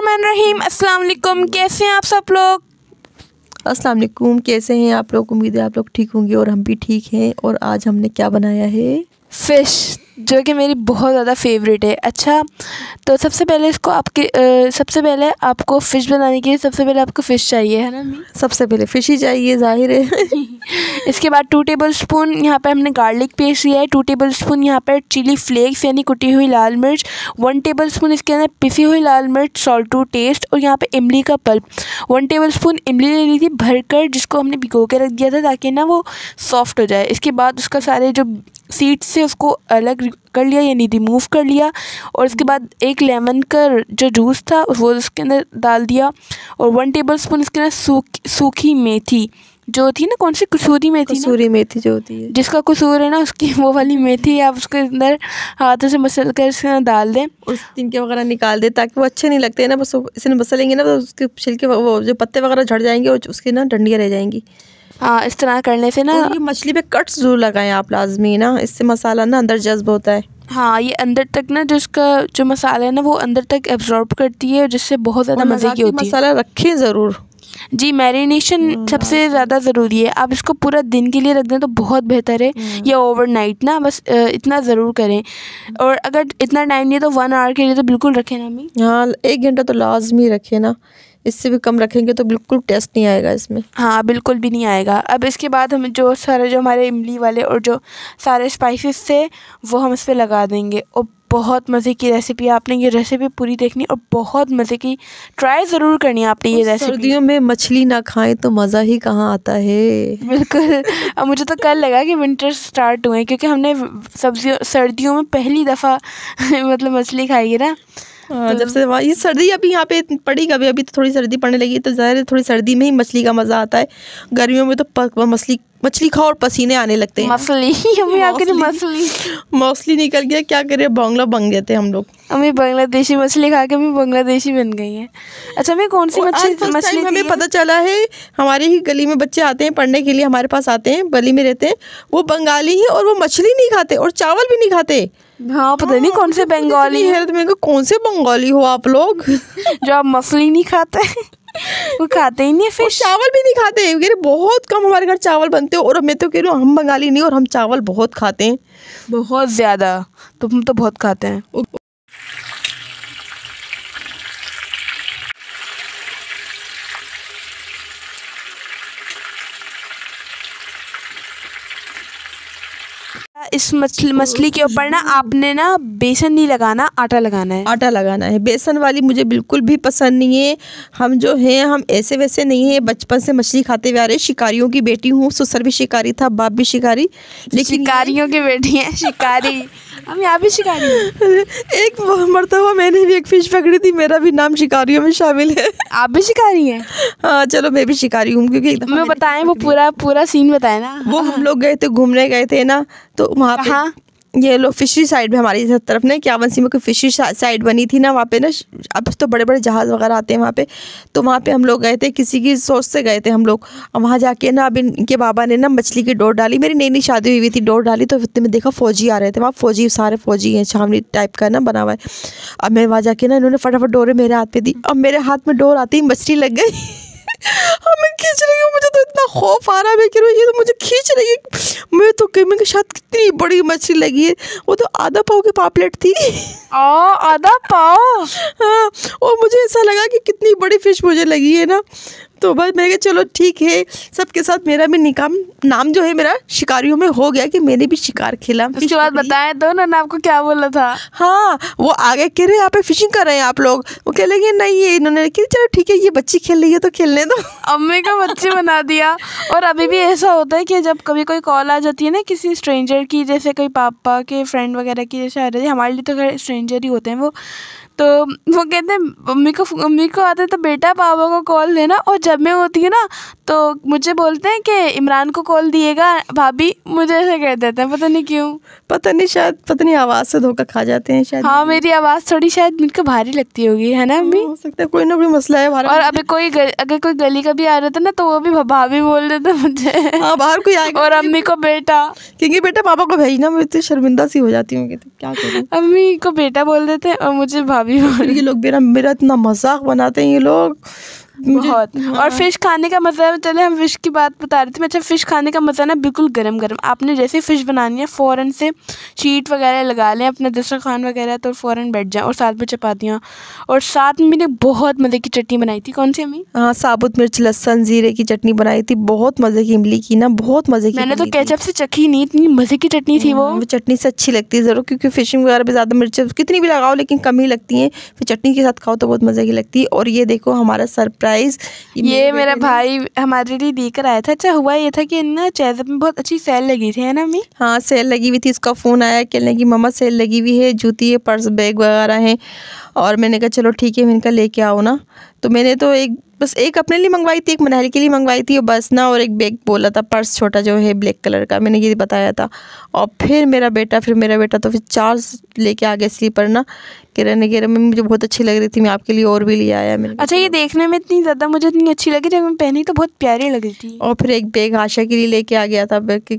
बिस्मिल्लाहिर्रहमानिर्रहीम। अस्सलाम वालेकुम। कैसे हैं आप सब लोग? अस्सलाम वालेकुम। कैसे हैं आप लोग? उम्मीद है आप लोग ठीक होंगे और हम भी ठीक हैं। और आज हमने क्या बनाया है? फ़िश, जो कि मेरी बहुत ज़्यादा फेवरेट है। अच्छा, तो सबसे पहले सबसे पहले आपको फ़िश बनाने के लिए सबसे पहले आपको फ़िश चाहिए, है ना अम्मी? सबसे पहले फ़िश ही चाहिए, ज़ाहिर है। इसके बाद 2 टेबलस्पून यहाँ पे हमने गार्लिक पेस्ट लिया है। 2 टेबलस्पून यहाँ पर चिली फ्लेक्स यानी कुटी हुई लाल मिर्च। 1 टेबलस्पून इसके अंदर पिसी हुई लाल मिर्च, सॉल्ट टू टेस्ट। और यहाँ पे इमली का पल्प 1 टेबलस्पून इमली ले ली थी भरकर, जिसको हमने भिगो के रख दिया था ताकि ना वो सॉफ्ट हो जाए। इसके बाद उसका सारे जो सीड्स से उसको अलग कर लिया यानी रिमूव कर लिया। और उसके बाद एक लेमन का जो जूस था वो उसके अंदर डाल दिया। और 1 टेबलस्पून इसके अंदर सूखी मेथी जो होती है ना, कौन सी कसूरी मेथी, कसूरी मेथी जो होती है, जिसका कसूर है ना, उसकी वो वाली मेथी आप उसके अंदर हाथों से मसल कर इसके अंदर डाल दें। उस तिनके वगैरह निकाल दे ताकि वो अच्छे नहीं लगते हैं ना। बस इसने मसलेंगे ना तो उसके छिलके वो जो पत्ते वगैरह झड़ जाएंगे और उसकी ना डंडियाँ रह जाएंगी। हाँ, इस तरह करने से ना ये मछली पे कट्स जरूर लगाएं आप लाजमी ना, इससे मसाला ना अंदर जज्ब होता है। हाँ, ये अंदर तक ना जो इसका जो मसाला है ना वो अंदर तक एब्जॉर्ब करती है, जिससे बहुत ज़्यादा मज़े की होती है। मसाला रखें ज़रूर जी, मैरिनेशन सबसे ज़्यादा ज़रूरी है। आप इसको पूरा दिन के लिए रख दें तो बहुत बेहतर है, या ओवरनाइट ना, बस इतना ज़रूर करें। और अगर इतना टाइम नहीं है तो 1 आवर के लिए तो बिल्कुल रखें ना अम्मी। हाँ, 1 घंटा तो लाजमी रखें ना, इससे भी कम रखेंगे तो बिल्कुल टेस्ट नहीं आएगा इसमें। हाँ, बिल्कुल भी नहीं आएगा। अब इसके बाद हम जो हमारे इमली वाले और जो सारे स्पाइसेस थे वो हम इस पर लगा देंगे। और बहुत मज़े की रेसिपी, आपने ये रेसिपी पूरी देखनी और बहुत मज़े की ट्राई ज़रूर करनी है आपने ये रेसिपी। सर्दियों में मछली ना खाएं तो मज़ा ही कहाँ आता है। बिल्कुल। अब मुझे तो कल लगा कि विंटर स्टार्ट हुए, क्योंकि हमने सर्दियों में पहली दफ़ा मतलब मछली खाई है ना। हाँ, जब से ये सर्दी अभी यहाँ पे पड़ी, अभी तो थोड़ी सर्दी पड़ने लगी, तो ज़ाहिर है थोड़ी सर्दी में ही मछली का मज़ा आता है। गर्मियों में तो मछली खाओ और पसीने आने लगते हैं। मछली निकल गया, क्या करें, बांग्ला बन गए थे हम लोग। हमें बांग्लादेशी मछली खा के हमें बांग्लादेशी बन गई है। अच्छा, हमें कौन सी मछली हमें पता चला है, हमारे ही गली में बच्चे आते हैं पढ़ने के लिए, हमारे पास आते हैं, गली में रहते हैं, वो बंगाली हैं और वो मछली नहीं खाते और चावल भी नहीं खाते। हाँ, पता नहीं कौन से बंगाली है। तो मैं कौन से बंगाली हो आप लोग जो आप मछली नहीं खाते वो खाते ही नहीं है, फिश चावल भी नहीं खाते। मेरे बहुत कम हमारे घर चावल बनते हो, और मैं तो कह रही हूँ हम बंगाली नहीं और हम चावल बहुत खाते हैं, बहुत ज़्यादा। तुम तो बहुत खाते हैं। इस मछली के ऊपर ना आपने ना बेसन नहीं लगाना, आटा लगाना है। आटा लगाना है। बेसन वाली मुझे बिल्कुल भी पसंद नहीं है। हम जो हैं हम ऐसे वैसे नहीं है, बचपन से मछली खाते हुए आ रहे। शिकारियों की बेटी हूँ, ससुर भी शिकारी था, बाप भी शिकारी, लेकिन शिकारियों की बेटी है शिकारी। हम यहाँ भी शिकारी हैं। एक मरतबा मैंने भी एक फिश पकड़ी थी, मेरा भी नाम शिकारियों में शामिल है। आप भी शिकारी हैं? हाँ, चलो मैं भी शिकारी हूँ, क्योंकि मैं बताएं वो पूरा सीन बताए ना। वो हम लोग गए थे, घूमने गए थे ना, तो वहाँ पे ये लोग फिशरी साइड में हमारी तरफ ना क्यावन में कोई फिशरी साइड बनी थी ना, वहाँ पे ना अब तो बड़े बड़े जहाज़ वगैरह आते हैं वहाँ पे। तो वहाँ पे हम लोग गए थे, किसी की सोच से गए थे हम लोग। और वहाँ जाके ना अब इनके बाबा ने ना मछली की डोर डाली, मेरी नई नई शादी हुई थी, डोर डाली तो इतने में देखा फ़ौजी आ रहे थे वहाँ। फ़ौजी सारे फ़ौजी हैं, छावनी टाइप का ना बना हुआ है। अब मैं वहाँ जाके ना इन्होंने फटाफट डोरे मेरे हाथ पे दी। अब मेरे हाथ में डोर आती ही मछली लग गई। हमें खींच रही हूँ, मुझे तो इतना खौफ आ रहा है, मैं कह रही हूँ ये तो मुझे खींच रही है। मैं तो कह के शायद कितनी बड़ी मछली लगी है, वो तो आधा पाव की पापलेट थी। आधा पाव? हाँ, और मुझे ऐसा लगा कि कितनी बड़ी फिश मुझे लगी है ना। तो बस मैंने कहा चलो ठीक है, सबके साथ मेरा भी नाम जो है मेरा शिकारियों में हो गया कि मैंने भी शिकार खेला। उसके बाद बताएं तो ना आपको क्या बोला था? हाँ, वो आगे कह रहे यहाँ पे फिशिंग कर रहे हैं आप लोग, वो कह लगे नहीं है, इन्होंने कहा चलो ठीक है, ये बच्ची खेल रही है तो खेलने दो। अम्मी को बच्ची बना दिया। और अभी भी ऐसा होता है कि जब कभी कोई कॉल आ जाती है ना किसी स्ट्रेंजर की, जैसे कोई पापा के फ्रेंड वगैरह की, जैसे आ रही है, हमारे लिए तो स्ट्रेंजर ही होते हैं वो, तो वो कहते हैं मम्मी को आता है तो बेटा पापा को कॉल देना। और जब मैं होती है ना तो मुझे बोलते हैं कि इमरान को कॉल दिएगा भाभी, मुझे ऐसे कह देते हैं, पता नहीं क्यों, पता नहीं आवाज़ से धोखा खा जाते हैं शायद। हाँ, मेरी आवाज़ थोड़ी शायद उनको भारी लगती होगी, है ना अम्मी? हो सकता है, कोई ना कोई मसला है। और अभी अगर कोई गली का भी आ रहा था ना तो वो भी भाभी बोल देता मुझे। हाँ, बाहर कोई आएगा और अम्मी को बेटा, क्योंकि बेटा पापा को भेजना, मैं इतनी शर्मिंदा सी हो जाती हूँ, क्या करूँ। अम्मी को बेटा बोल देते हैं और मुझे भाभी ये लोग मेरा इतना मजाक बनाते हैं ये लोग बहुत। और फिश खाने का मज़ा, चले हम फिश की बात बता रहे थे। अच्छा, फिश खाने का मज़ा ना बिल्कुल गरम गरम, आपने जैसे फिश बनानी है फ़ौरन से शीट वगैरह लगा लें अपना दस्तरखान वगैरह, तो फ़ौरन बैठ जाएं। और साथ में चपातियाँ, और साथ में मैंने बहुत मज़े की चटनी बनाई थी। कौन सी अम्मी? हाँ, साबुत मिर्च लहसुन जीरे की चटनी बनाई थी, बहुत मज़े की इमली की ना, बहुत मज़े की। मैंने तो केचप से चखी नहीं, इतनी मज़े की चटनी थी वो चटनी से अच्छी लगती है ज़रूर, क्योंकि फिशिंग वगैरह पे ज़्यादा मिर्च कितनी भी लगाओ लेकिन कम ही लगती हैं, फिर चटनी के साथ खाओ तो बहुत मज़े की लगती है। और ये देखो हमारा सरप्राइज़, ये मेरा भाई हमारे लिए देकर आया था। अच्छा, हुआ ये था कि ना चेज़अप में बहुत अच्छी सेल लगी थी, है ना अम्मी? हाँ, सेल लगी हुई थी। उसका फ़ोन आया कहने की मम्मा सेल लगी हुई है, जूती है, पर्स बैग वगैरह हैं। और मैंने कहा चलो ठीक है, मैंने कहा लेके आओ ना। तो मैंने तो बस एक अपने लिए मंगवाई थी, एक मनाली के लिए मंगवाई थी बस ना, और एक बैग बोला था, पर्स छोटा जो है ब्लैक कलर का, मैंने ये बताया था। और फिर मेरा बेटा तो फिर 4 लेके आ गया स्लीपर ना, किरण में मुझे बहुत अच्छी लग रही थी, मैं आपके लिए और भी ले आया मैंने। अच्छा, ये देखने में इतनी ज़्यादा मुझे इतनी अच्छी लगी, जब मैं पहनी तो बहुत प्यारी लग रही थी। और फिर एक बैग आशा के लिए लेके आ गया था,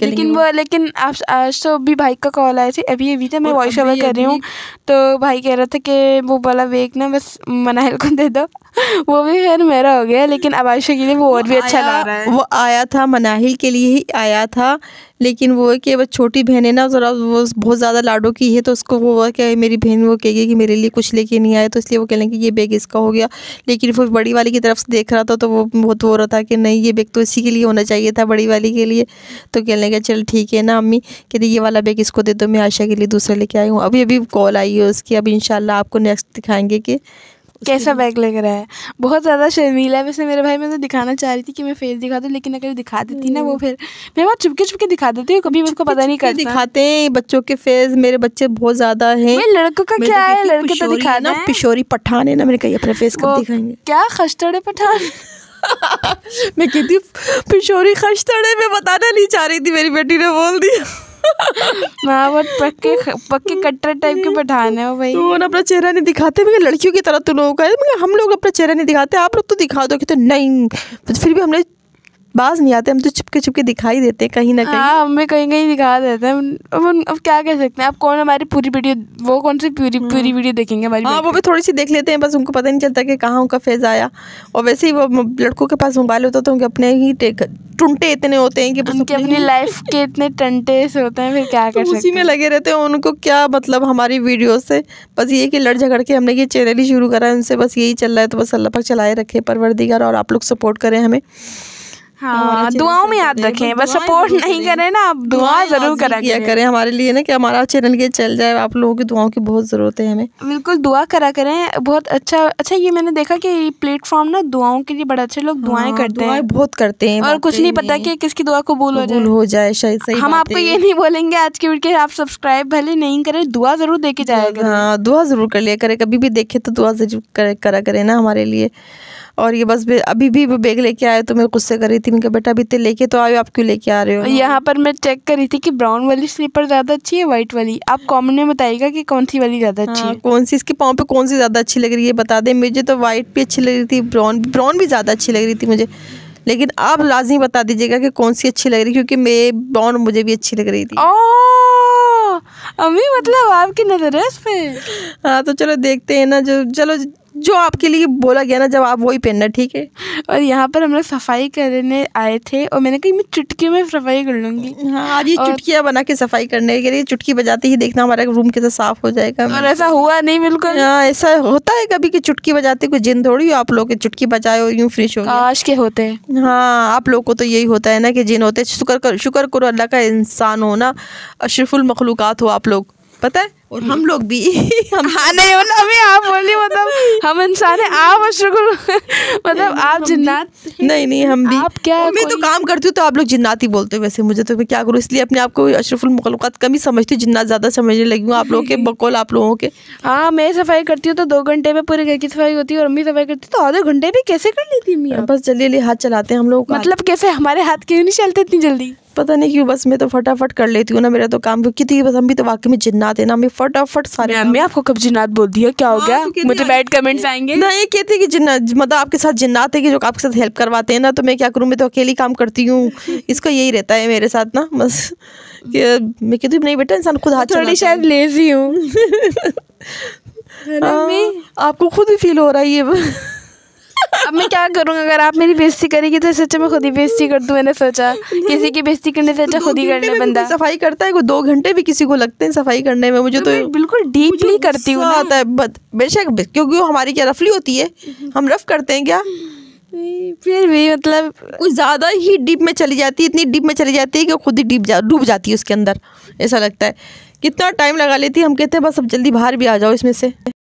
लेकिन आज तो अभी भाई का कॉल आया थे, अभी था, मैं वॉइस ओवर कर रही हूँ, तो भाई कह रहा था कि वो वाला बैग ना बस मनाहिल को दे दो। वो भी खैर मेरा हो गया, लेकिन अब आयशा के लिए वो और भी अच्छा ला रहा है। वो आया था मनाहिल के लिए ही आया था, लेकिन वो है कि वो छोटी बहन है ना, ज़रा वो बहुत ज़्यादा लाडो की है, तो उसको वो क्या है, मेरी बहन वो कहेगी कि मेरे लिए कुछ लेके नहीं आए, तो इसलिए वो कह लेंगे ये बैग इसका हो गया। लेकिन वो बड़ी वाली की तरफ से देख रहा था, तो वो बहुत हो रहा था कि नहीं ये बैग तो इसी के लिए होना चाहिए था, बड़ी वाली के लिए। तो कह लेंगे चल ठीक है ना अम्मी, कहते ये वाला बैग इसको दे दो, मैं आशा के लिए दूसरा लेके आई हूँ। अभी कॉल आई है उसकी, अब इंशाल्लाह आपको नेक्स्ट दिखाएंगे कि कैसा बैग लग रहा है। बहुत ज़्यादा शर्मीला है वैसे मेरा भाई, मैं तो दिखाना चाह रही थी कि मैं फेस दिखा दूँ, लेकिन अगर दिखा देती ना वो फिर मैं बहुत चुपके दिखा देती हूँ, कभी मुझको पता नहीं करता। दिखाते हैं बच्चों के फेस, मेरे बच्चे बहुत ज़्यादा हैं। लड़कों का क्या है, लड़के तो दिखाना है। पिशोरी पठान है ना, मैंने कहा अपने फेस कब दिखाएंगे। क्या खस्टड़े पठान? मैं कहती हूँ पिशोरी खस्टड़े, मैं बताना नहीं चाह रही थी, मेरी बेटी ने बोल दिया। हाँ, बहुत पक्के कट्टर टाइप के पठान है वो भाई। तो ना अपना चेहरा नहीं दिखाते, मैं लड़कियों की तरह तो लोगों का है, हम लोग अपना चेहरा नहीं दिखाते, आप लोग तो दिखा दो। कहते नहीं, फिर भी हमने बाज नहीं आते, हम तो चुपके दिखाई देते हैं कहीं ना कहीं। हाँ, हमें कहीं दिखा देते हैं। अब क्या कह सकते हैं, आप कौन हमारी पूरी वीडियो, वो कौन सी पूरी वीडियो देखेंगे हमारी? हाँ, वो भी थोड़ी सी देख लेते हैं, बस उनको पता नहीं चलता कि कहाँ उनका फेज आया। और वैसे ही वो लड़कों के पास मोबाइल होता तो उनके अपने ही टुंटे इतने होते हैं कि बस उनके अपनी लाइफ के इतने टंटे से होते हैं, फिर क्या कर सकते हैं, उसी में लगे रहते हैं। उनको क्या मतलब हमारी वीडियो से, बस ये कि लड़ झगड़ के हमने ये चैनल ही शुरू करा है, उनसे बस यही चल रहा है। तो बस अल्लाह पाक चलाए रखे परवरदिगार, और आप लोग सपोर्ट करें हमें। हाँ, दुआओं में याद रखें, बस सपोर्ट नहीं करें ना, आप दुआ जरूर किया करें हमारे लिए ना, कि हमारा चैनल ये चल जाए। आप लोगों की दुआओं की बहुत ज़रूरत है हमें, बिल्कुल दुआ करा करें। बहुत अच्छा ये मैंने देखा कि ये प्लेटफॉर्म ना दुआओं के लिए बड़ा अच्छा, लोग दुआएं करते हैं, बहुत करते हैं, और कुछ नहीं पता कि किसकी दुआ कबूल हो जाए। सही हम आपको ये नहीं बोलेंगे आज की वीडियो आप सब्सक्राइब भले नहीं करें, दुआ जरूर दे के जाया करें। हाँ, दुआ जरूर कर लिया करें, कभी भी देखे तो दुआ जरूर करा करें ना हमारे लिए। और ये बस अभी भी बैग लेके आए तो मैं गुस्से कर रही थी, मैं कहा बेटा अभी तो लेके तो आए, आप क्यों लेके आ रहे हो? यहाँ पर मैं चेक कर रही थी कि ब्राउन वाली स्लीपर ज़्यादा अच्छी है वाइट वाली, आप कमेंट में बताइएगा कि कौन सी वाली ज़्यादा अच्छी है। कौन सी इसके पाँव पे कौन सी ज़्यादा अच्छी लग रही है बता दें। मुझे तो वाइट भी अच्छी लग रही थी, ब्राउन भी ज़्यादा अच्छी लग रही थी मुझे, लेकिन आप लाजमी बता दीजिएगा कि कौन सी अच्छी लग रही है, क्योंकि मैं ब्राउन मुझे भी अच्छी लग रही थी। अम्मी मतलब आपकी नज़र है इस पे? हाँ, तो चलो देखते हैं ना, जो आपके लिए बोला गया ना, जब आप वही पहनना, ठीक है। और यहाँ पर हम लोग सफाई करने आए थे, और मैंने कहा मैं चुटकी में सफाई कर लूँगी। हाँ, आज ये चुटकियाँ बना के सफाई करने के लिए, चुटकी बजाते ही देखना हमारा रूम कैसे साफ हो जाएगा। और ऐसा हुआ नहीं बिल्कुल। हाँ, ऐसा होता है कभी कि चुटकी बजाते कोई जिन थोड़ी हो आप लोग, चुटकी बजाए और यूँ फ्रेश हो गए। काश के होते हैं। हाँ, आप लोग को तो यही होता है ना कि जिन होते। शुक्र करो अल्लाह का इंसान हो ना, अशरफुल मखलूकात हो आप लोग, पता है। और हम लोग भी हाँ, नहीं मतलब अभी आप बोली, मतलब हम इंसान है, आप अशरफुल मतलब आप जिन्नात नहीं, हम भी। आप क्या, मैं तो काम करती हूँ तो आप लोग जिन्नात ही बोलते हो। वैसे मुझे तो मैं क्या करूँ, इसलिए अपने आप को अशरफुल मखलूकात कम ही समझती हूँ, जिन्नात ज़्यादा समझने लगी हूँ आप लोगों के बकौल आप लोगों के। हाँ, मैं सफाई करती हूँ तो 2 घंटे में पूरे घर की सफाई होती है, और अम्मी सफाई करती तो आधे घंटे में कैसे कर लेती है? बस जल्दी हाथ चलाते हैं हम लोग। मतलब कैसे, हमारे हाथ क्यों नहीं चलते इतनी जल्दी? पता नहीं क्यों, बस मैं तो फटाफट कर लेती हूँ ना, मेरा तो काम कितनी, बस हम भी तो वाकई में जिन्नात है ना, मैं फटाफट सारे। मैं आपको कब जिन्नात बोल दिया, क्या हो गया? मुझे बैड कमेंट्स आएंगे। नहीं, कहते हैं कि जिन्नात मतलब आपके साथ जिन्नात है कि जो आपके साथ हेल्प करवाते हैं ना, तो मैं क्या करूँ, मैं तो अकेली काम करती हूँ। इसका यही रहता है मेरे साथ ना, बस कि मैं कहती हूँ नहीं बेटा, इंसान खुद हाथ, थोड़ी शायद लेजी हूँ। आपको खुद भी फील हो रहा है ये। अब मैं क्या करूँगा, अगर आप मेरी बेइज्जती करेगी तो सच्चा मैं खुद ही बेइज्जती कर दूँ। मैंने सोचा किसी की बेइज्जती करने से अच्छा खुद ही कर ले बंदा। सफाई करता है, कोई 2 घंटे भी किसी को लगते हैं सफाई करने में। मुझे तो बिल्कुल डीपली करती हूँ आता है बेशक, क्योंकि वो हमारी क्या रफली होती है, हम रफ करते हैं क्या, फिर भी मतलब कुछ ज़्यादा ही डीप में चली जाती है, इतनी डीप में चली जाती है कि खुद ही डूब जाती है उसके अंदर। ऐसा लगता है कितना टाइम लगा लेती है। हम कहते हैं बस अब जल्दी बाहर भी आ जाओ इसमें से।